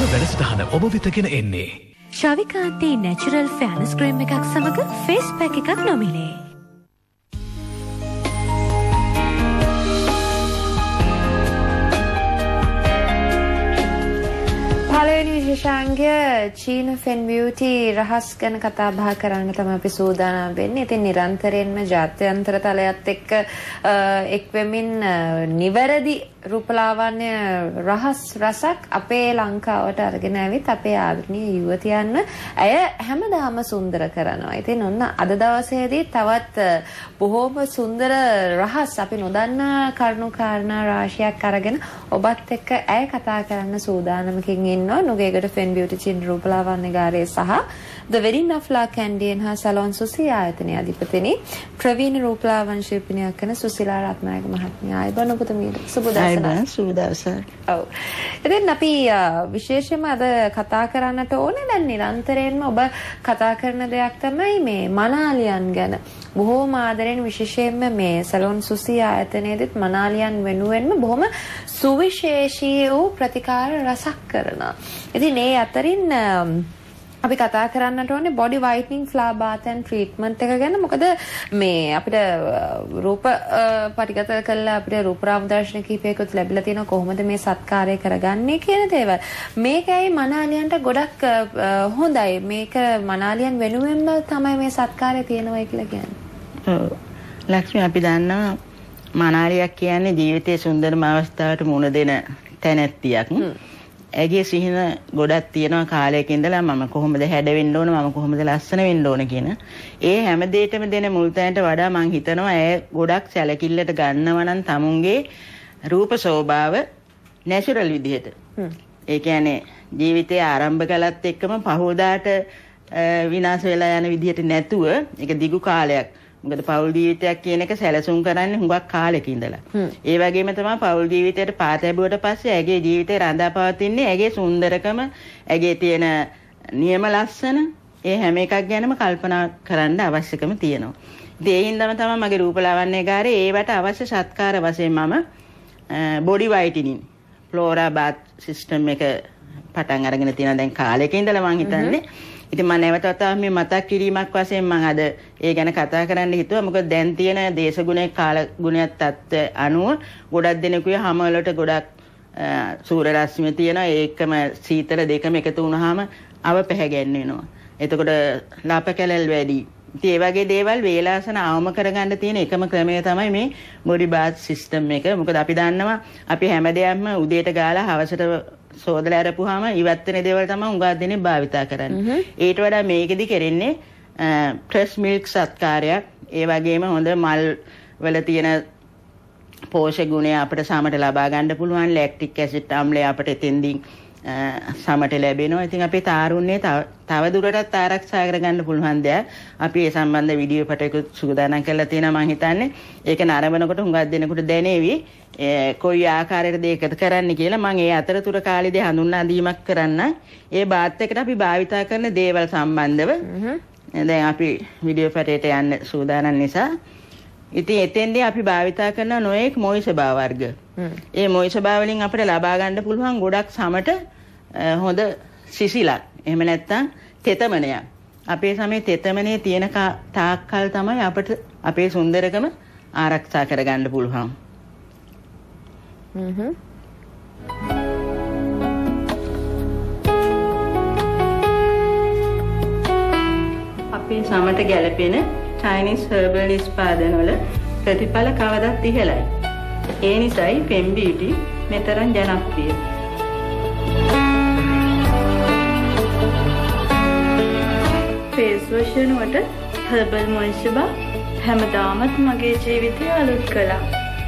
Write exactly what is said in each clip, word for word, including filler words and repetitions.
වැඩසටහන ඔබ වෙතගෙන එන්නේ. ශවිකාන්තී නැචරල් ෆෑනස් ක්‍රීම් එකක් සමග ෆේස් පැක් එකක් නොමිලේ. පළවෙනි විශේෂාංගය චීන ෆෙන් බියුටි රහස් ගැන කතා බහ කරන්න තමයි අපි සූදානම් වෙන්නේ. ඉතින් නිරන්තරයෙන්ම ජාත්‍යන්තර තලයත් එක්ක එක් වෙමින් නිවැරදි රූපලාවන්‍ය රහස් රසක් අපේ ලංකාවට අරගෙන ඇවිත් අපේ ආදරණීය යුවතියන්ව ඇය හැමදාම සුන්දර කරනවා. ඉතින් ඔන්න අද දවසේදී තවත් බොහෝම සුන්දර රහස් අපි නොදන්නා කරුණු කාරණා රාශියක් අරගෙන ඔබත් එක්ක ඇය කතා කරන්න සූදානමකින් ඉන්නවා. නුගේගොඩ ෆෙන් බියුටි චීන රූපලාවන්‍යකාරය සහ ද වෙරින් අෆ්ලා කැන්ඩියන් හා සලෝන් සුසී ආයතනයේ අධිපතිනි ප්‍රවීණ රූපලාවන්‍ය ශිල්පිනියක් කරන සුසිලා රත්නායක මහත්මිය. ආයුබෝවන් ඔබතුමීට. සුබ දවසක්. සුබ දවසක්. ඔව්. ඉතින් අපි විශේෂයෙන්ම අද කතා කරන්නට ඕනේ දැන් නිරන්තරයෙන්ම ඔබ කතා කරන දෙයක් තමයි මේ මනාලියන් ගැන. බොහෝම ආදරෙන් විශේෂයෙන්ම මේ සලෝන් සුසී ආයතනයේදීත් මනාලියන් වෙනුවෙන්ම බොහොම සුවිශේෂී වූ ප්‍රතිකාර රසක් කරනවා. ඉතින් ඒ අතරින් අපි කතා කරන්නට ඕනේ body whitening flora bath and treatment එක ගැන. මොකද මේ අපිට රූප පරිගත කළා අපිට රූපරාම දර්ශන කීපයකට ලැබිලා තියෙනවා කොහොමද මේ සත්කාරය කරගන්නේ කියන දේවල්. මේකයි මනාලියන්ට ගොඩක් හොඳයි. මේක මනාලියන් වෙනුවෙන්ම තමයි මේ සත්කාරය තියෙනවා කියලා කියන්නේ. ඔව්. ලක්ෂ්මී අපි දන්නවා මනාලියක් කියන්නේ ජීවිතයේ සුන්දරම අවස්ථාවට මුහුණ දෙන තැනැත්තියක්. ඇගේ සිහින ගොඩක් තියෙනවා කාලයක ඉඳලා මම කොහොමද හැඩ වෙන්න ඕන මම කොහොමද ලස්සන වෙන්න ඕන කියන ඒ හැම දෙයකම දෙන මුල් තැනට වඩා මම හිතනවා ඇය ගොඩක් සැලකිල්ලට ගන්නවා නම් තමුන්ගේ රූප ස්වභාව නැචරල් විදිහට. ඒ කියන්නේ ජීවිතය ආරම්භ කළත් එක්කම පහෝදාට විනාශ වෙලා යන විදිහට නැතුව ඒක දිගු කාලයක්. මොකද පෞල් ජීවිතයක් කියන එක සැලසුම් කරන්නේ හුඟක් කාලෙක ඉඳලා. ඒ වගේම තමයි පෞල් ජීවිතයට පාත ලැබුවට පස්සේ ඇගේ ජීවිතේ රඳා පවතින්නේ ඇගේ සුන්දරකම, ඇගේ තියෙන නියම ලස්සන, ඒ හැම එකක් ගැනම කල්පනා කරන්න අවශ්‍යකම තියෙනවා. ඉතින් ඒ හින්දාම තමයි මගේ රූපලාවන්‍යකාරයේ ඒවට අවශ්‍ය සත්කාර වශයෙන් මම body whitening flora bath system එක පටන් අරගෙන තියෙනවා දැන් කාලෙක ඉඳලා මම හිතන්නේ. ඉතින් මම නැවතත් මේ මතක් කිරීමක් වශයෙන් මම අද ඒ ගැන කතා කරන්න හිතුවා. මොකද දැන් තියෙන දේශගුණයේ කාල ගුණයක් තත්ත්වය අනුව ගොඩක් දෙනෙකුගේ හැම වලට ගොඩක් සූර්ය රශ්මිය තියෙනවා. ඒකම සීතල දෙකම එකතු වුණාම අව පැහැගැන්වෙනවා. එතකොට ලාප කැලල් වැඩි. ඉතින් ඒ වගේ දේවල් වේලාසන අවම කරගන්න තියෙන එකම ක්‍රමය තමයි මේ බොඩි බාත් සිස්ටම් එක. මොකද අපි දන්නවා අපි හැමදේම උදේට ගාලා හවසට සෝදලා අරපුවාම ඉවත් වෙන දේවල් තමයි උඟා දෙනේ භාවිතා කරන්නේ. ඊට වඩා මේකෙදි කරන්නේ ෆ්‍රෙෂ් මිල්ක් සත්කාරයක්. ඒ වගේම හොඳ මල් වල තියෙන පෝෂක ගුණය අපිට සමට ලබා ගන්න පුළුවන්. ලැක්ටික් ඇසිඩ් අම්ලය අපිට එතෙන්දී සමට ලැබෙනවා. ඉතින් අපේ තාරුණ්‍යය තව දුරටත් ආරක්ෂා කරගන්න පුළුවන් දෙයක්. අපි ඒ සම්බන්ධ වීඩියෝ පටයක සූදානම් කරලා තියෙනවා. මම හිතන්නේ ඒක නරඹනකොට හුඟක් දෙනෙකුට දැනේවි කොයි ආකාරයකද ඒකද කරන්න කියලා. මම ඒ අතරතුර කාලෙදී හඳුන්වා දීමක් කරන්න. ඒ බාත් එකට අපි භාවිතා කරන දේවල් සම්බන්ධව දැන් අපි වීඩියෝ පටයට යන්න සූදානම් නිසා ඉතින් එතෙන්දී අපි භාවිතා කරන නොඑක් මොයිසබා වර්ග. ඒ මොයිසබා වලින් අපිට ලබා ගන්න පුළුවන් ගොඩක් සමට හොඳ සිසිලක්. එහෙම නැත්නම් තෙතමනයක්. අපේ සමේ තෙතමනේ තියෙන තාක්කල් තමයි අපිට අපේ සුන්දරකම ආරක්ෂා කරගන්න පුළුවන්. හ්ම්. අපේ සමට ගැලපෙන Chinese herbal නිෂ්පාදන වල ප්‍රතිඵල කවදත් ඉහළයි. ඒ නිසායි ෆෙන් බියුටි මෙතරම් ජනප්‍රිය. ෆේස් වොෂ් වෙනුවට herbal මොයිස්චර් හැමදාමත් මගේ ජීවිතය අලුත් කළා.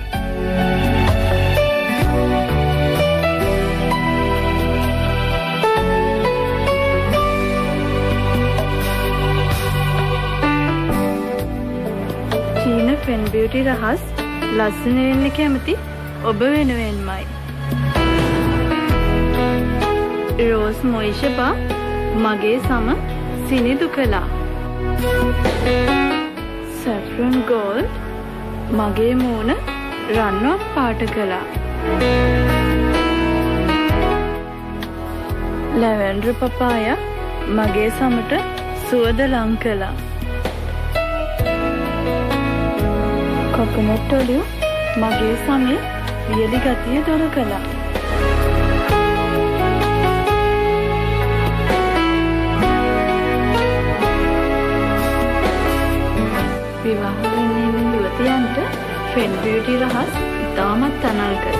ෆෙන් බියුටි රහස් ලස්සන වෙන්න කැමති ඔබ වෙනුවෙන්මයි. රෝස් මොයිස්චර් බා මගේ සම සිනිදු කළා. සැෆ්‍රන් ගෝල්ඩ් මගේ මූණ රන්වක් පාට කළා. ලැවෙන්ඩර් පපායා මගේ සමට සුවඳ ලං කළා. කොකොනට් ඔලිව් මගේ සමේ වියලි ගතිය දොර කළා. විවාහ වෙන්න ඉන්න යුවතියන්ට ෆෙන් බියුටි රහස් ඉතාමත් අනර්ගයි.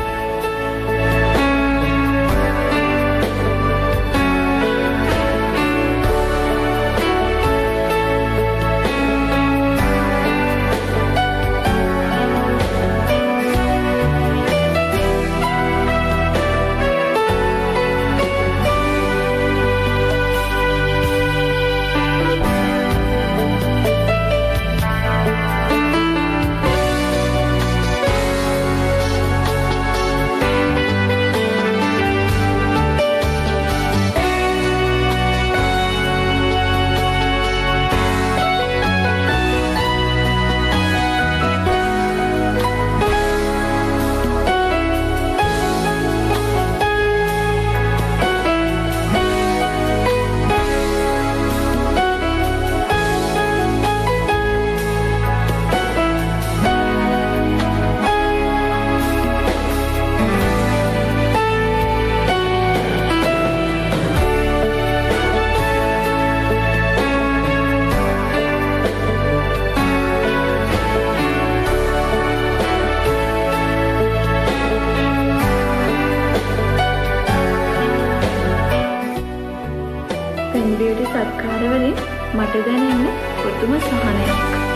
සත්කාරවලින් මට දැනෙන්නේ පුදුම සහනයක්.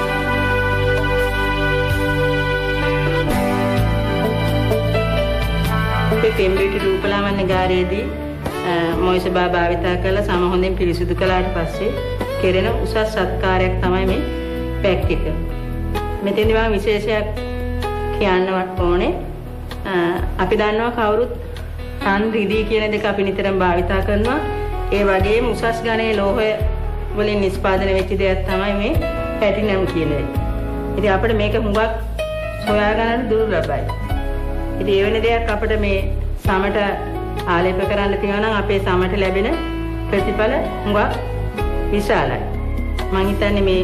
අපේ පෙම්බිටි රූපලාවන්‍ය ගාරයේදී මොයිස බා භාවිතා කළ සම හොඳින් පිරිසිදු කළාට පස්සේ කෙරෙන උසස් සත්කාරයක් තමයි මේ පැක් එක. මෙතෙන්දී මම විශේෂයක් කියන්නවත් ඕනේ. අපි දන්නවා කවුරුත් තන් රිදී කියන දෙක අපි නිතරම භාවිතා කරනවා. ඒ වගේම උසස් ගණයේ ලෝහය වලින් නිෂ්පාදනය වෙච්ච දෙයක් තමයි මේ පැටිනම් කියන එක. ඉතින් අපිට මේක හුඟක් හොයාගන්න දුර්ලභයි. ඉතින් ඒ වෙන දෙයක් අපිට මේ සමට ආලේප කරන්න තියෙනවා නම් අපේ සමට ලැබෙන ප්‍රතිඵල හුඟක් විශාලයි. මම හිතන්නේ මේ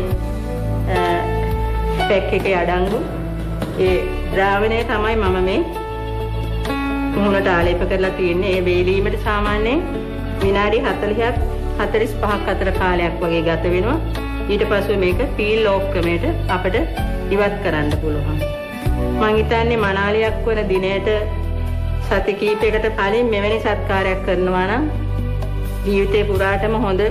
පැක් එකේ අඩංගු ඒ ද්‍රාවණය තමයි මම මේ මුහුණට ආලේප කරලා තියෙන්නේ. ඒ වේලීමට සාමාන්‍යයෙන් විනාඩි හතළිහක් හතළිස් පහක් අතර කාලයක් වගේ ගත වෙනවා. ඊට පස්සේ මේක පීල් ඕෆ් ක්‍රමයට අපිට ඉවත් කරන්න පුළුවන්. මම හිතන්නේ මනාලියක් වන දිනයට සති කීපයකට කලින් මෙවැනි සත්කාරයක් කරනවා නම් ජීවිතේ පුරාටම හොඳ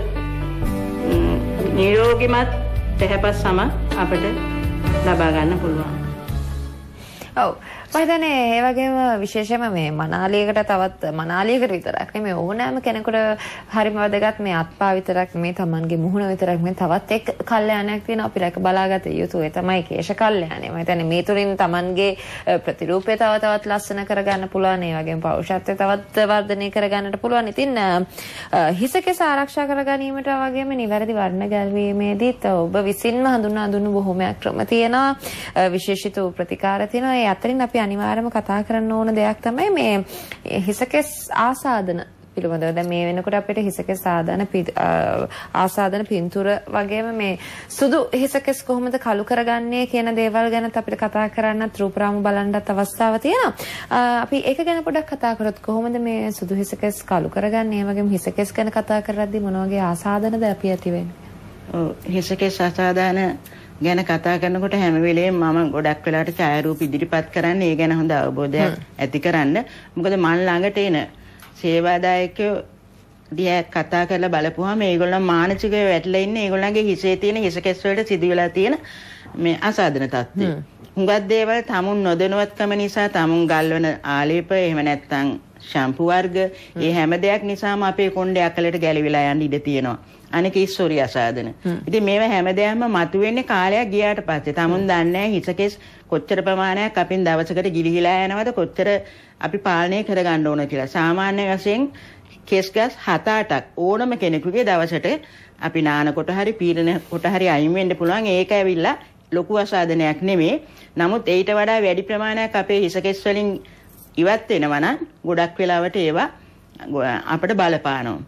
නිරෝගීමත් පැහැපත් සම අපිට ලබා ගන්න පුළුවන්. ඔව් මම හිතන්නේ ඒ වගේම විශේෂයෙන්ම මේ මනාලියකට තවත් මනාලියකට විතරක් නෙමෙයි ඕනෑම කෙනෙකුට හරිම වැදගත් මේ අත්පා විතරක් නෙමෙයි Tamanගේ මුහුණ විතරක් නෙමෙයි තවත් එක් කල්යාණයක් තියෙනවා අපි රැක බලාගත යුතු. ඒ තමයි කේශ කල්යාණය. මම හිතන්නේ මේ තුලින් Tamanගේ ප්‍රතිරූපය තව තවත් ලස්සන කරගන්න පුළුවන්. ඒ වගේම පෞරුෂත්වය තවත් වර්ධනය කරගන්නට පුළුවන්. ඉතින් හිසකෙස ආරක්ෂා කර ගැනීමට වගේම නිවැරදි වර්ණ ගැල්වීමේදීත් ඔබ විසින්ම හඳුනා දුන්නු බොහොමයක් ක්‍රම තියෙනවා. විශේෂිත ප්‍රතිකාර තියෙනවා. ඒ අතරින් අපි අනිවාර්යයෙන්ම කතා කරන්න ඕන දෙයක් තමයි මේ හිසකෙස් ආසාදන පිළිබඳව. දැන් මේ වෙනකොට අපිට හිසකෙස් ආදාන ආසාදන පින්තූර වගේම මේ සුදු හිසකෙස් කොහොමද කළු කරගන්නේ කියන දේවල් ගැන අපිට කතා කරන්නත් රූපරාමු බලන්නත් අවස්ථාව තියෙනවා. අපි ඒක ගැන පොඩ්ඩක් කතා කරොත් කොහොමද මේ සුදු හිසකෙස් කළු කරගන්නේ? ඒ වගේම හිසකෙස් ගැන කතා කරද්දී මොන වගේ ආසාදනද අපි ඇති වෙන්නේ? ඔව් හිසකෙස් ආසාදන ගැන කතා කරනකොට හැම වෙලේම මම ගොඩක් වෙලාවට ඡායාරූප ඉදිරිපත් කරන්නේ ඒ ගැන හොඳ අවබෝධයක් ඇති කරන්න. මොකද මන් ළඟට එන සේවාදායකයෝ දිහා කතා කරලා බලපුවාම ඒගොල්ලෝ මානසිකව වැටලා ඉන්නේ ඒගොල්ලන්ගේ හිසේ තියෙන හිසකැස් වලට සිදු වෙලා තියෙන මේ අසාධන තත්ත්වය. හුඟක් දේවල් tamun නොදැනුවත්කම නිසා tamun ගල්වන ආලේප එහෙම නැත්නම් ෂැම්පු වර්ග ඒ හැම දෙයක් නිසාම අපේ කොණ්ඩේ අකලට ගැලවිලා යන්න ඉඩ තියෙනවා. අනික ඉස්සොරි අසාධන. ඉතින් මේවා හැමදේම මතුවෙන්නේ කාලයක් ගියාට පස්සේ. tamun දන්නේ නැහැ හිසකෙස් කොච්චර ප්‍රමාණයක් අපින් දවසකට ගිලිහිලා යනවද කොච්චර අපි පාලනය කරගන්න ඕන කියලා. සාමාන්‍ය වශයෙන් කෙස් ගස් හත අටක් ඕනම කෙනෙකුගේ දවසට අපි නානකොට හරි පීරන කොට හරි අයින් වෙන්න පුළුවන්. ඒක ඇවිල්ලා ලොකු අසාධනයක් නෙමෙයි. නමුත් ඊට වඩා වැඩි ප්‍රමාණයක් අපේ හිසකෙස් වලින් ඉවත් වෙනවා නම් ගොඩක් වෙලාවට ඒවා අපිට බලපානවා.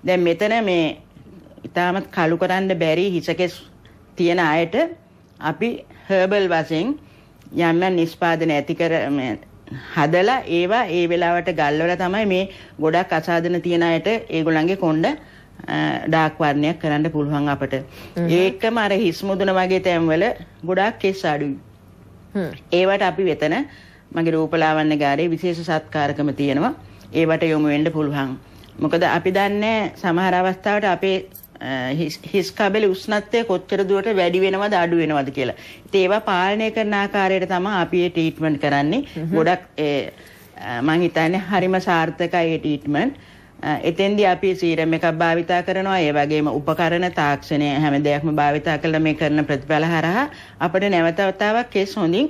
දැන් මෙතන මේ ඉතාමත් කළු කරන්න බැරි හිසකෙස් තියෙන අයට අපි හර්බල් වශයෙන් යම් යම් නිෂ්පාදන ඇති කර හදලා ඒවා ඒ වෙලාවට ගල්වලා තමයි මේ ගොඩක් අසාධන තියෙන අයට ඒගොල්ලන්ගේ කොණ්ඩ ඩාර්ක් වර්ණයක් කරන්න පුළුවන් අපට. ඒකම අර හිස් මුදුන වගේ තැන්වල ගොඩක් කෙස් අඩුයි. ඒවට අපි වෙතන මගේ රූපලාවන්‍ය ගාරේ විශේෂ සත්කාරකම තියෙනවා. ඒවට යොමු වෙන්න පුළුවන්. මොකද අපි දන්නේ සමහර අවස්ථාවට අපේ හිස් කබලේ උෂ්ණත්වය කොච්චර දුරට වැඩි වෙනවද අඩු වෙනවද කියලා. ඉතින් ඒවා පාලනය කරන ආකාරයට තමයි අපි මේ ට්‍රීට්මන්ට් කරන්නේ. ගොඩක් මම හිතන්නේ හරිම සාර්ථකයි මේ ට්‍රීට්මන්ට්. එතෙන්දී අපි සීරම් එකක් භාවිතා කරනවා. ඒ වගේම උපකරණ තාක්ෂණය හැම දෙයක්ම භාවිතා කළා මේ කරන ප්‍රතිඵල හරහා අපිට නැවත වතාවක් කෙස් හොඳින්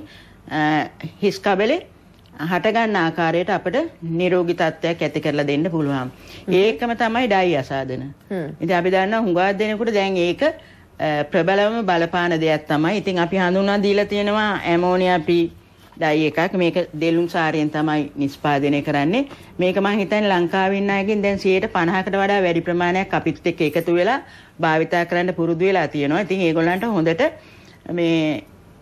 හිස් කබලේ හට ගන්න ආකාරයට අපිට නිරෝගී තත්ත්වයක් ඇති කරලා දෙන්න පුළුවන්. ඒකම තමයි ඩයි අසාධන. ඉතින් අපි දන්නවා හුඟා දෙනෙකුට දැන් ඒක ප්‍රබලවම බලපාන දෙයක් තමයි. ඉතින් අපි හඳුන්වා දීලා තියෙනවා ඇමෝනියා ප්‍රී ඩයි එකක්. මේක දෙලුම් සාරයෙන් තමයි නිෂ්පාදනය කරන්නේ. මේක මම හිතන්නේ ලංකාවේ ඉන්න අයගෙන් දැන් සියයට පනහකට වඩා වැඩි ප්‍රමාණයක් අපිත් එක්ක එකතු වෙලා භාවිතා කරන්න පුරුදු වෙලා තියෙනවා. ඉතින් ඒගොල්ලන්ට හොඳට මේ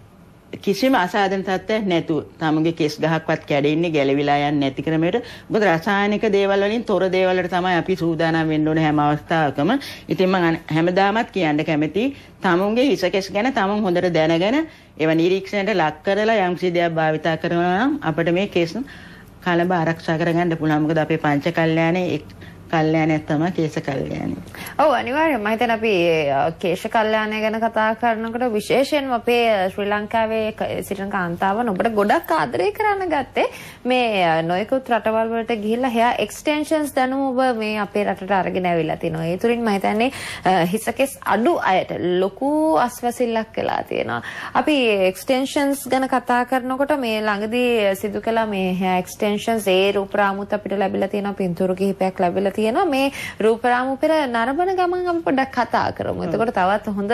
කිසිම අසාධන තත්ත්වයක් නැතුව තමගේ කෙස් ගහක්වත් කැඩෙන්නේ ගැලවිලා යන්නේ නැති ක්‍රමයට. මොකද රසායනික දේවල් වලින් තොර දේවල් වලට තමයි අපි සූදානම් වෙන්න ඕනේ හැම අවස්ථාවකම. ඉතින් මම හැමදාමත් කියන්න කැමතියි තමුන්ගේ හිස කෙස් ගැන තමුන් හොඳට දැනගෙන ඒවා නිරීක්ෂණයට ලක් කරලා යම් කිසි දෙයක් භාවිතා කරනවා නම් අපිට මේ කෙස් කලබ ආරක්ෂා කරගන්න පුළුවන්. මොකද අපේ පංච කල්යාණේ කල්යාණයක් තමයි කේශ කල්යාණය. ඔව් අනිවාර්යයෙන්ම මම හිතන්නේ අපි කේශ කල්යාණය ගැන කතා කරනකොට විශේෂයෙන්ම අපේ ශ්‍රී ලංකාවේ සිටින කාන්තාවන් ඔබට ගොඩක් ආදරය කරන්න ගත්තේ මේ නොයෙකුත් රටවල් වලට ගිහිල්ලා hair extensions දැනුම ඔබ මේ අපේ රටට අරගෙන ඇවිල්ලා තිනවා. ඒ තුලින් මම හිතන්නේ හිසකෙස් අඩු අයට ලොකු අස්වැසිල්ලක් වෙලා තියෙනවා. අපි extensions ගැන කතා කරනකොට මේ ළඟදී සිදු කළා මේ hair extensions ඒ රූපරාමුත් අපිට ලැබිලා තියෙනවා. පින්තූර කිහිපයක් ලැබිලා තියෙනවා. මේ රූපරාමු පෙර නරඹන ගමන් අපි පොඩ්ඩක් කතා කරමු. එතකොට තවත් හොඳ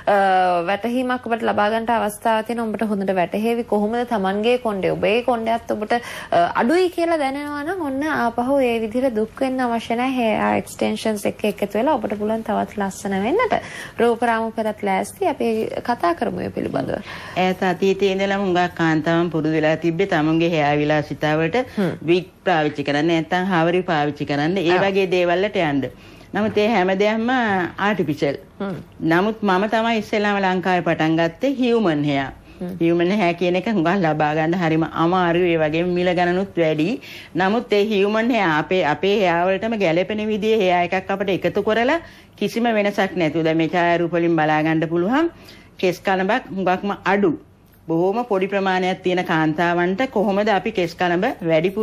වැටහීමක් ඔබට ලබා ගන්නට අවස්ථාවක් තියෙනවා. ඔබට හොඳට වැටහෙවි කොහොමද Tamanගේ කොණ්ඩේ ඔබේ කොණ්ඩයත් ඔබට අඩුයි කියලා දැනෙනවා නම් ඔන්න ආපහු ඒ විදිහට දුක් වෙන්න අවශ්‍ය නැහැ. hair extensions එක එකතු වෙලා ඔබට පුළුවන් තවත් ලස්සන වෙන්නට. රූපරාමු පෙරත් ලෑස්ති අපි කතා කරමු මේ පිළිබඳව. ඈත අතීතයේ ඉඳලම හුඟක් කාන්තාවන් පුරුදු වෙලා තිබ්බේ Tamanගේ hair විලාසිතාවට wig පාවිච්චි කරන්න නැත්නම් හවරි පාවිච්චි කරන්න ඒ වගේ දේවල් වලට යන්න. නමුත් ඒ හැම දෙයක්ම ආටිෆිෂල්. නමුත් මම තමයි ඉස්සෙල්ලාම ලංකාවේ පටන් ගත්තේ හියුමන් hair. හියුමන් hair කියන එක හුඟක් ලබා ගන්න හරිම අමාරුයි. ඒ වගේම මිල ගණනුත් වැඩි. නමුත් ඒ හියුමන් hair අපේ අපේ hair වලටම ගැළපෙන විදිහේ hair එකක් අපිට එකතු කරලා කිසිම වෙනසක් නැතුව දැන් මේ ඡායාරූප වලින් බලා ගන්න පුළුවන් කෙස් කලඹක් හුඟක්ම අඩු. බොහොම පොඩි ප්‍රමාණයක් තියෙන කාන්තාවන්ට කොහොමද අපි කෙස් කලඹ වැඩිපුර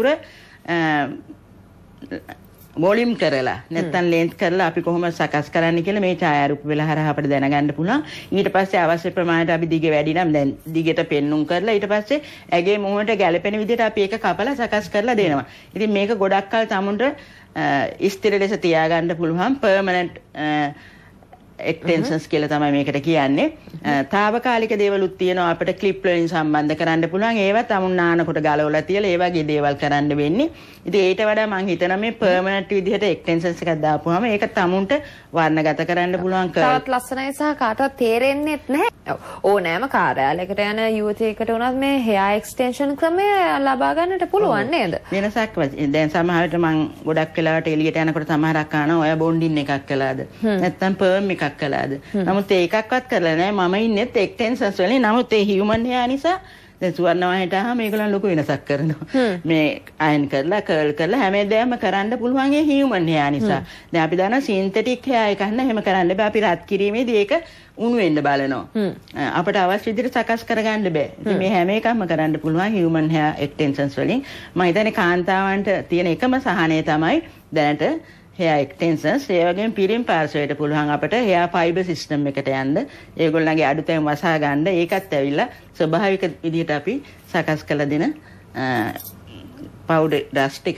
වොලියම් කරලා නැත්නම් ලෙන්ත් කරලා අපි කොහොමද සකස් කරන්න කියලා මේ ඡායාරූප වල හරහා අපිට දැනගන්න පුළුවන්. ඊට පස්සේ අවශ්‍ය ප්‍රමාණයට අපි දිග වැඩි නම් දැන් දිගට පෙන්눔 කරලා ඊට පස්සේ ඇගේ මුහුණට ගැළපෙන විදිහට අපි ඒක කපලා සකස් කරලා දෙනවා. ඉතින් මේක ගොඩක් කල් තමුන්ට ස්ථිර ලෙස තියාගන්න පුළුවන් පර්මනන්ට් extensions කියලා තමයි මේකට කියන්නේ. తాවකාලික දේවලුත් තියෙනවා අපිට ක්ලිප් වලින් සම්බන්ධ කරන්න පුළුවන්. ඒවා තමුන් නානකොට ගලවලා තියලා ඒ වගේ දේවල් කරන්න වෙන්නේ. ඉතින් ඊට වඩා මම හිතනවා මේ පර්මනන්ට් විදිහට extensions එකක් දාපුවාම ඒක තමුන්ට වර්ණගත කරන්න පුළුවන්. තවත් ලස්සනයි සහ කාටවත් තේරෙන්නේ නැහැ. ඕනෑම කාර්යාලයකට යන යුවතියකට උනත් මේ hair extension ක්‍රමය ලබා ගන්නට පුළුවන් නේද? වෙනසක් දැන් සමහරවිට මම ගොඩක් වෙලාවට එළියට යනකොට සමහරක් අහනවා ඔය බොන්ඩින් එකක් කළාද? නැත්නම් පර්ම් එකක් කළාද? නමුත් ඒ එකක්වත් කරලා නැහැ. මම ඉන්නේ extensions වලින්. නමුත් ඒ human hair නිසා දැන් සුවර්ණවාහිනියට ආවම මේගොල්ලන් ලොකු වෙනසක් කරනවා. මේ අයන් කරලා කර්ල් කරලා හැමදේම කරන්න පුළුවන් ඒ human hair නිසා. දැන් අපි දන්නවා synthetic hair එකක් නෑ එහෙම කරන්න බෑ. අපි රත් කිරීමේදී ඒක උණු වෙන්න බලනවා. අපිට අවශ්‍ය විදිහට සකස් කරගන්න බෑ. ඉතින් මේ හැම එකක්ම කරන්න පුළුවන් human hair extensions වලින්. මම හිතන්නේ කාන්තාවන්ට තියෙන එකම සහනය තමයි දැනට hair extensions. ඒ වගේම පිරිම් පාර්ශවයට පුළුවන් අපිට hair fiber system එකට යන්න. ඒගොල්ලන්ගේ අඩුතැන් වසා ගන්න. ඒකත් ඇවිල්ලා ස්වභාවික විදිහට අපි සකස් කළ දෙන පවුඩර් ඩස්ට් එකක්.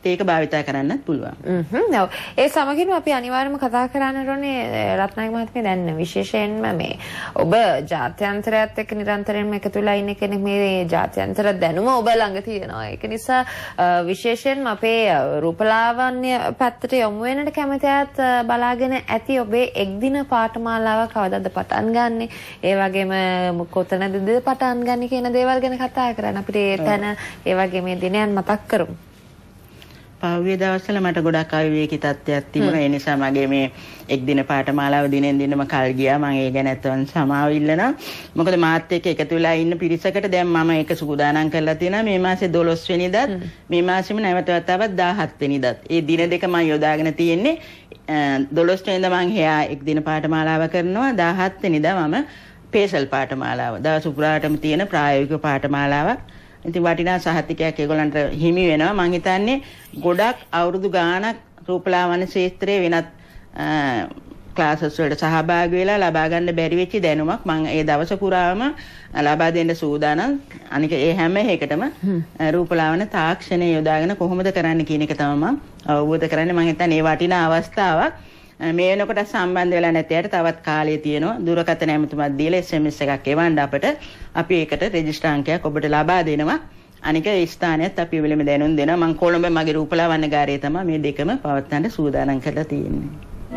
ඒක භාවිතා කරන්නත් පුළුවන්. හ්ම්. ඔව්. ඒ සමගින්ම අපි අනිවාර්යයෙන්ම කතා කරන්න ඕනේ රත්නායක මහත්මිය දැන් විශේෂයෙන්ම මේ ඔබ ජාත්‍යන්තරයත් එක්ක නිරන්තරයෙන්ම එකතු වෙලා ඉන්න කෙනෙක් මේ ජාත්‍යන්තර දැනුම ඔබ ළඟ තියෙනවා. ඒක නිසා විශේෂයෙන්ම අපේ රූපලාවන්‍ය පැත්තට යොමු වෙනට කැමති අයත් බලාගෙන ඇති ඔබේ එක්දින පාඨමාලාව කවදාද පටන් ගන්නෙ? ඒ වගේම කොතනද පටන් ගන්න කියන දේවල් ගැන කතා කරන්න අපිට ඒ තැන ඒ වගේ මේ දිනයන් මතක් කරමු. පහුගිය දවස්වල මට ගොඩක් අවිවේකී තත්ත්වයක් තිබුණා. ඒ නිසා මගේ මේ එක්දින පාඨමාලාව දිනෙන් දිනම කල් ගියා. මම ඒ ගැන අතවන් සමාව ඉල්ලනවා. මොකද මාත් එක්ක එකතු වෙලා ඉන්න පිරිසකට දැන් මම ඒක සූදානම් කරලා තියෙනවා. මේ මාසේ දොළොස් වෙනිදාත් මේ මාසෙම නැවත වතාවක් දාහත් වෙනිදාත්. ඒ දින දෙක මම යොදාගෙන තියෙන්නේ. දොළොස් වෙනිදා මම එහා එක්දින පාඨමාලාව කරනවා. දාහත් වෙනිදා මම පේසල් පාඨමාලාව. දවස් පුරාටම තියෙන ප්‍රායෝගික පාඨමාලාවක්. ඉතින් වටිනා සහතිකයක් ඒගොල්ලන්ට හිමි වෙනවා. මම හිතන්නේ ගොඩක් අවුරුදු ගාණක් රූපලාවන්‍ය ක්ෂේත්‍රයේ වෙනත් ක්ලාසස් වලට සහභාගී වෙලා ලබා ගන්න බැරි වෙච්ච දැනුමක් මම ඒ දවස පුරාම ලබා දෙන්න සූදානම්. අනික ඒ හැම එකටම රූපලාවන්‍ය තාක්ෂණය යොදාගෙන කොහොමද කරන්න කියන එක තමයි මම අවබෝධ කරන්නේ. මම හිතන්නේ මේ වටිනා අවස්ථාවක් මේ වෙනකොට සම්බන්ධ වෙලා නැති අයට තවත් කාලය තියෙනවා. දුරකථන ඇමතුමක් දීලා එස් එම් එස් එකක් එවන්න අපිට. අපි ඒකට රෙජිස්ටර් අංකයක් ඔබට ලබා දෙනවා. අනික ඒ ස්ථානයත් අපි වෙලෙම දැනුම් දෙනවා. මම කොළඹ මගේ රූපලාවන්‍යගාරයේ තමයි මේ දෙකම පවත්වන්න සූදානම් කරලා තියෙන්නේ.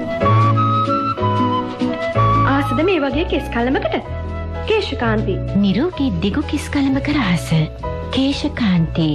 ආසද මේ වගේ කෙස් කලමකට? කේශකාන්ති. නිරෝගී දිගු කිස් කලඹක රහස. කේශකාන්ති.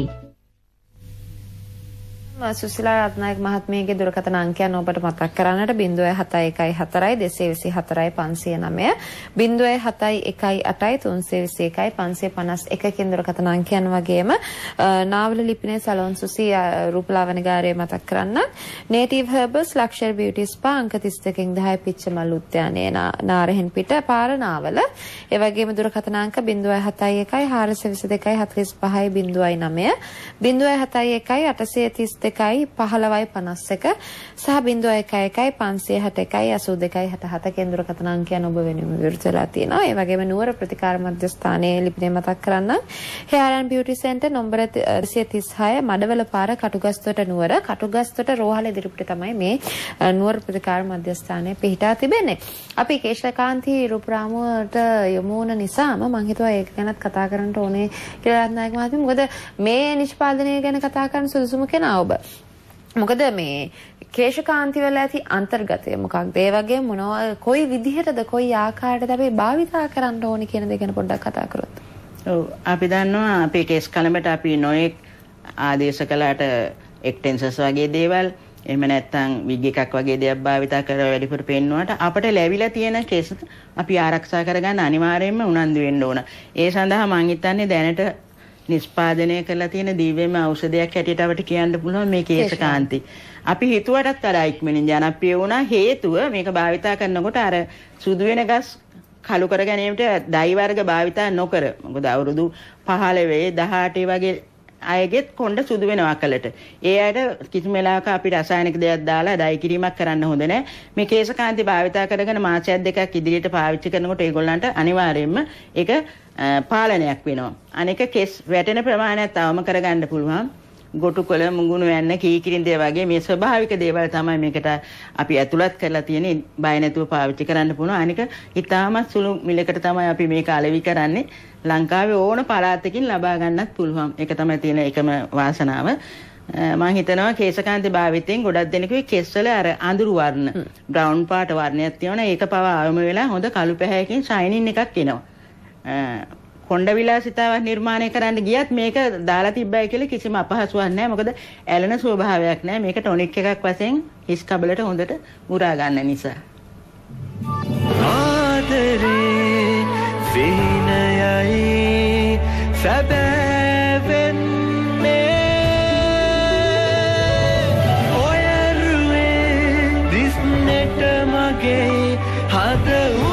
සුසිලා රත්නායක මහත්මියගේ දුරකථන අංකයන් ඔබට මතක් කරන්නට ज़ीरो सात एक चार दो दो चार पाँच सौ नौ ज़ीरो सात एक आठ तीन दो दो एक पाँच सौ पचास එක කින් දුරකථන අංකයන් වගේම නාවල ලිපිනේ සලෝන් සුසි රූපලාවන්‍යගාරයේ මතක් කරන්න නේටිව් හර්බල්ස් ලක්ෂර් බියුටි ස්පා අංක තිස් දෙකෙන් දහය පිච්චමල් උද්‍යානයේ නාරහෙන් පිට පාර නාවල ඒ වගේම දුරකථන අංක ज़ीरो सात एक चार दो दो चार पाँच ज़ीरो नौ ज़ीरो सात एक आठ तीन දෙකයි පහළොවයි පනස් එක සහ ज़ीरो एक एक पाँच सौ साठ එකයි අසූ දෙකයි හැට හත කේන්ද්‍රකථන අංකයන් ඔබ වෙනුවෙන් විවෘත වෙලා තියෙනවා. ඒ වගේම නුවර ප්‍රතිකාර මධ්‍යස්ථානයේ ලිපිනේ මතක් කරන්න Hair and Beauty Center number දෙසිය තිස් හය මඩවල පාර කටුගස්තොට නුවර කටුගස්තොට රෝහල ඉදිරිපිට තමයි මේ නුවර ප්‍රතිකාර මධ්‍යස්ථානය පිහිටා තිබෙන්නේ. අපි කේශකාන්ති රූපරාමුවට යොමු වුණ නිසාම මම හිතුවා ඒක ගැනත් කතා කරන්න ඕනේ කියලා රත්නායක මහත්මිය. මොකද මේ නිෂ්පාදනය ගැන කතා කරන සුදුසුම කෙනා ඔබ. මොකද මේ කේශකාන්ති වල ඇති අන්තර්ගතය මොකක්ද? ඒ වගේ මොනවා කොයි විදිහටද කොයි ආකාරයටද අපි භාවිතා කරන්න ඕනේ කියන දේ ගැන පොඩ්ඩක් කතා කරොත්. ඔව් අපි දන්නවා අපේ කේස් කලඹට අපි නොයෙක් ආදේශ කළාට එක්ටෙන්සස් වගේ දේවල් එහෙම නැත්නම් විග් එකක් වගේ දේවල් භාවිතා කරලා වැඩිපුර පෙන්නුවාට අපිට ලැබිලා තියෙන කේස් අපි ආරක්ෂා කරගන්න අනිවාර්යයෙන්ම උනන්දු වෙන්න ඕන. ඒ සඳහා මම හිතන්නේ දැනට නිෂ්පාදනය කරලා තියෙන දිව්‍යමය ඖෂධයක් හැටියට අපිට කියන්න පුළුවන් මේ කේශකාන්ති. අපි හිතුවටත් වඩා ඉක්මනින් ජනප්‍රිය වුණා. හේතුව මේක භාවිතා කරනකොට අර සුදු වෙන ගස් කළු කර ගැනීමට ඩයි වර්ග භාවිතා නොකර. මොකද අවුරුදු පහළොව දහඅට වගේ අයගෙත් කොණ්ඩ සුදු වෙනවා කලට. ඒ අයට කිසිම වෙලාවක අපි රසායනික දෙයක් දාලා ඩයි කිරීමක් කරන්න හොඳ නැහැ. මේ කේශකාන්ති භාවිතා කරගෙන මාසයක් දෙකක් ඉදිරියට පාවිච්චි කරනකොට ඒගොල්ලන්ට අනිවාර්යයෙන්ම ඒක පාලනයක් වෙනවා. අනෙක කෙස් වැටෙන ප්‍රමාණයත් අවම කරගන්න පුළුවන්. ගොටුකොළ මුගුණු යන්න කීකිරින් දේ වගේ මේ ස්වභාවික දේවල් තමයි මේකට අපි ඇතුළත් කරලා තියෙන්නේ. බය නැතුව පාවිච්චි කරන්න පුළුවන්. අනික ඉතාමත් සුළු මිලකට තමයි අපි මේක අලෙවි කරන්නේ. ලංකාවේ ඕන පළාතකින් ලබා ගන්නත් පුළුවන්. ඒක තමයි තියෙන එකම වාසනාව. මම හිතනවා කේශකාන්ති භාවිතයෙන් ගොඩක් දෙනෙකුගේ කෙස්වල අර අඳුරු වර්ණ බ්‍රවුන් පාට වර්ණයක් තියෙනවා. ඒක පවා ආවම වෙලා හොඳ කළු පැහැයකින් ෂයිනින් එකක් එනවා. කොණ්ඩ විලාසිතාවක් නිර්මාණය කරන්න ගියත් මේක දාලා තිබ්බයි කියලා කිසිම අපහසුවක් නැහැ. මොකද ඇලෙන ස්වභාවයක් නැහැ. මේක ටොනික් එකක් වශයෙන් හිස් කබලට හොඳට මුරා ගන්න නිසා. ආදරේ විනයයි සැබෑවෙන්නේ ඔයරුවේ දිස්නෙට මගේ හද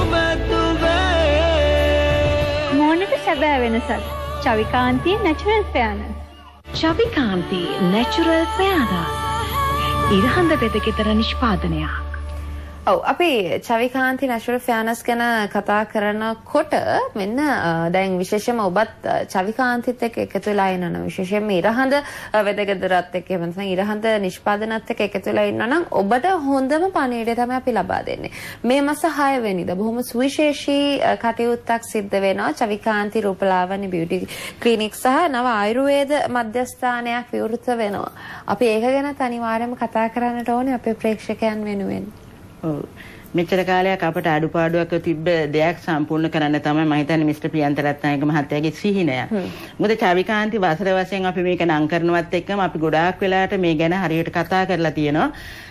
සැබෑ වෙනසක්. Chavikanthi natural fairness. Chavikanthi natural fairness. ඉරහඳ වෙදකතර නිෂ්පාදනයක්. ඔව් අපි චවිකාන්ති නැචරල් ෆෙයාර්නස් ගැන කතා කරනකොට මෙන්න දැන් විශේෂයෙන්ම ඔබත් චවිකාන්තිත් එක්ක එකතු වෙලා ඉන්නවා විශේෂයෙන්ම ඉරහඳ වෙදගෙදරත් එක්ක එහෙම නැත්නම් ඉරහඳ නිෂ්පාදනත් එක්ක එකතු වෙලා ඉන්නවා නම් ඔබට හොඳම පණිවිඩය තමයි අපි ලබා දෙන්නේ. මේ මාස හය වෙනිදා බොහොම සුවිශේෂී කටයුත්තක් සිද්ධ වෙනවා චවිකාන්ති රූපලාවන්‍ය බියුටි ක්ලිනික් සහ නව ආයුර්වේද මධ්‍යස්ථානයක් විවෘත වෙනවා. අපි ඒක ගැනත් අනිවාර්යයෙන්ම කතා කරන්නට ඕනේ අපේ ප්‍රේක්ෂකයන් වෙනුවෙන්. ඔව් මෙච්චර කාලයක් අපට අඩුපාඩුවක් තිබ්බ දෙයක් සම්පූර්ණ කරන්න තමයි මම හිතන්නේ මිස්ටර් ප්‍රියන්ත රත්නායක මහත්තයාගේ සිහිනය. මොකද චවිකාන්ති වසර වශයෙන් අපි මේක නම් කරනවත් එක්කම අපි ගොඩාක් වෙලාවට මේ ගැන හරියට කතා කරලා තියෙනවා.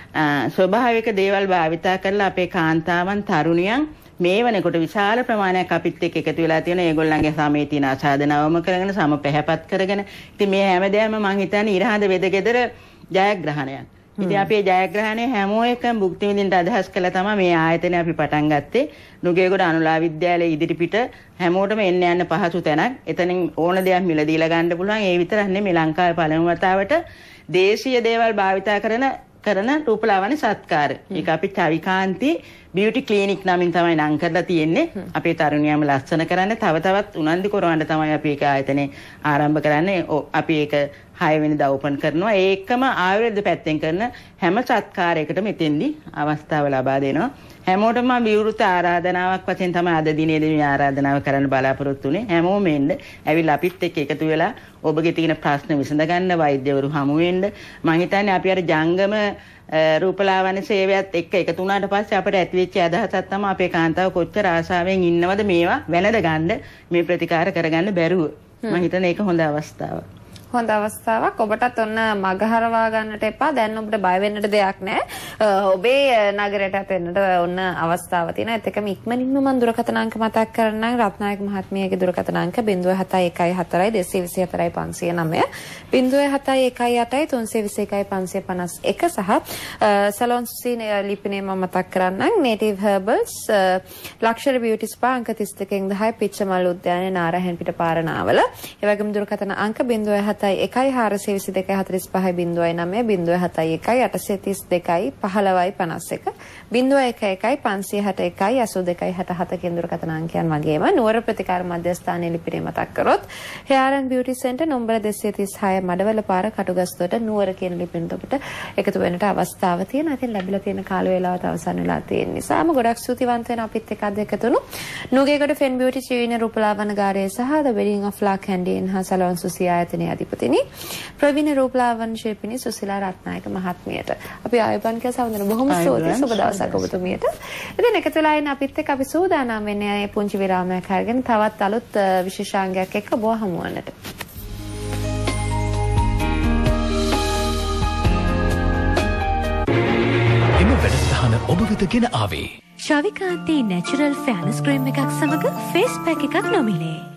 ස්වභාවික දේවල් භාවිතා කරලා අපේ කාන්තාවන් තරුණියන් මේ වෙනකොට විශාල ප්‍රමාණයක් අපිත් එක්ක එකතු වෙලා තියෙන ඒගොල්ලන්ගේ සමේ තියෙන ආසාදනවම කරගෙන සම පැහැපත් කරගෙන ඉතින් මේ හැමදේම මම හිතන්නේ ඉරහඳ වෙදගෙදර ජයග්‍රහණයක්. ඉතින් අපේ ජයග්‍රහණය හැමෝ එකම භුක්ති විඳින්න අදහස් කළා තමයි මේ ආයතනය අපි පටන් ගත්තේ. නුගේගොඩ අනුලා විද්‍යාලයේ ඉදිරිපිට හැමෝටම එන්න යන්න පහසු තැනක්. එතනින් ඕන දෙයක් මිල දීලා ගන්න පුළුවන්. ඒ විතරක් නෙමෙයි ලංකාවේ පළමු වතාවට දේශීය දේවල් භාවිතා කරන කරන රූපලාවන්‍ය සත්කාර. ඒක අපි චවිකාන්ති බියුටි ක්ලිනික් නමින් තමයි නම් කරලා තියෙන්නේ. අපේ තරුණියන්ම ලස්සන කරන්න තව තවත් උනන්දු කරවන්න තමයි අපි ඒක ආයතනේ ආරම්භ කරන්නේ. අපි ඒක හය වෙනිදා ඕපන් කරනවා. ඒකම ආයුර්වේද පැත්තෙන් කරන හැම සත්කාරයකටම එතෙන්දී අවස්ථාව ලබා දෙනවා. හැමෝටම විවෘත ආරාධනාවක් වශයෙන් තමයි අද දිනේදී මේ ආරාධනාව කරන්න බලාපොරොත්තු වෙන්නේ. හැමෝම එන්න ඇවිල්ලා අපිත් එක්ක එකතු වෙලා ඔබගේ තියෙන ප්‍රශ්න විසඳ ගන්න වෛද්‍යවරු හමු වෙන්න. මම හිතන්නේ අපි අර ජංගම රූපලාවන්‍ය සේවයත් එක්ක එකතු වුණාට පස්සේ අපිට ඇතිවෙච්ච අදහසක් තමයි අපේ කාන්තාව කොච්චර ආශාවෙන් ඉන්නවද මේවා වැළඳ ගන්න මේ ප්‍රතිකාර කරගන්න බැරුව. මම හිතන්නේ ඒක හොඳ අවස්ථාවක්. හොඳ අවස්ථාවක්. ඔබටත් ඔන්න මග හරවා ගන්නට එපා. දැන් ඔබට බය වෙන්නට දෙයක් නැහැ. ඔබේ නගරයටත් එන්නට ඔන්න අවස්ථාව තියෙනවා. ඒත් එකම ඉක්මනින්ම මම දුරකථන අංක මතක් කරන්නම්. රත්නායක මහත්මියගේ දුරකථන අංක zero seven one one four two two four four five zero nine zero seven one one eight three two four one five five one සහ සලෝන් සුසි ලිපිනේ මම මතක් කරන්නම්. Native Herbals Luxury Beauty Spa අංක thirty two ten පිච්චමල් උද්‍යානයේ නාරහෙන් පිට පාරනාවල. ඒ වගේම දුරකථන අංක zero one එකයි four two four five zero nine zero seven one eight three two five one five one one zero one එක පන්සිය හැට එකයි අසූ දෙකයි හැට හත දුරකථන අංකයන් වගේම නුවර ප්‍රතිකාර මධ්‍යස්ථානයේ ලිපිනේ මතක් කරොත් Hair and Beauty Center number දෙසිය තිස් හය මඩවල පාර කටුගස්තොට නුවර කියන ලිපිනට ඔබට එකතු වෙන්නට අවස්ථාව තියෙනවා. ඉතින් ලැබිලා තියෙන කාල වේලාවත් අවසන් වෙලා තියෙන නිසාම ගොඩක් ස්තුතිවන්ත වෙන අපිත් එක්ක අද එකතුණු නුගේගොඩ ෆෙන් බියුටි චීන රූපලාවන්‍යකාරය සහ The Wedding of La Candy හා සලෝන් සුසි ආයතනයේ අධිපතිනි ප්‍රවීණ රූපලාවන්‍ය ශිල්පිනී සුසිලා රත්නායක මහත්මියට අපි ආයුබෝවන් කියලා සවඳන බොහොම ස්තුතියි. සුබ දවසක් ඔබතුමියට. ඉතින් එකතු වෙලා ඉන්න අපිත් එක්ක අපි සූදානම් වෙන්නේ මේ පුංචි විරාමයක් අරගෙන තවත් අලුත් විශේෂාංගයක් එක්ක ඔබ හමු වන්නට. එම වැඩසටහන ඔබ වෙත ගෙන ආවේ චවිකාන්ති නැචරල් ෆෙයාර්නස් ක්‍රීම් එකක් සමග ෆේස් පැක් එකක් නොමිලේ.